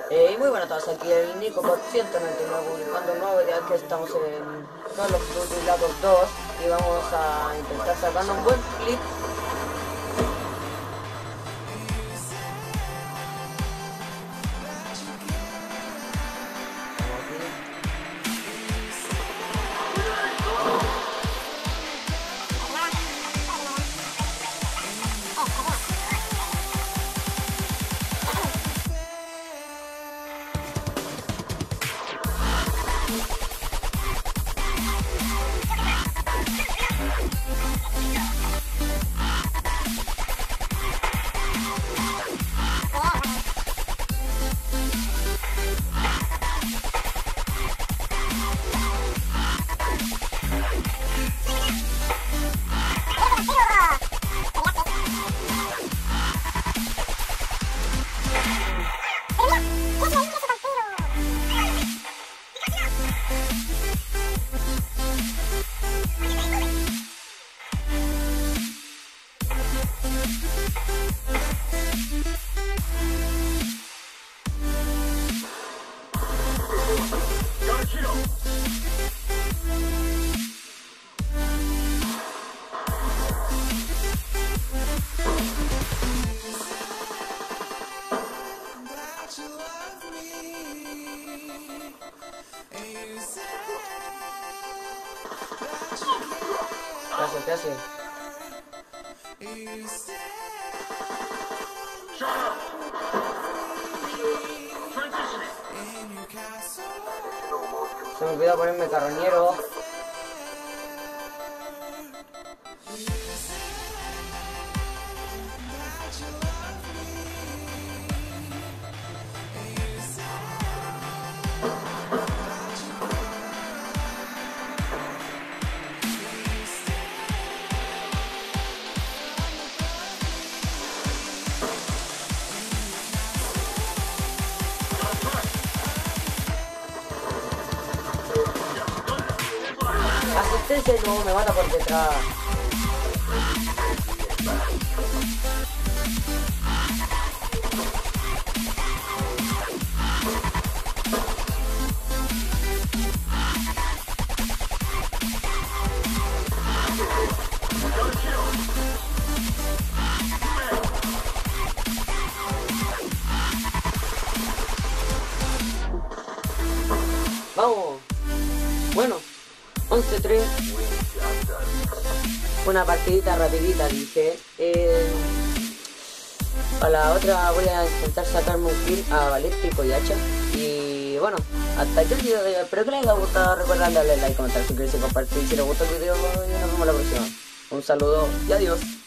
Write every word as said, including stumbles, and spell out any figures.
Eh, y muy buenas a todos, aquí el Nico por ciento noventa y nueve publicando un nuevo video. Que estamos en Call of Duty Black Ops dos y vamos a intentar sacar un buen clip. Gracias, gracias. Se me olvidó ponerme carroñero. Asistencia, no, me mata por detrás. Vamos. Bueno, once tres. Una partidita rapidita, dije. Eh, a la otra voy a intentar sacarme un kill a Balístico y Hacha. Y bueno, hasta aquí el video de hoy. Espero que les haya gustado. Recuerden darle like, comentar, suscribirse y compartir si les gustó el video. Y nos vemos la próxima. Un saludo y adiós.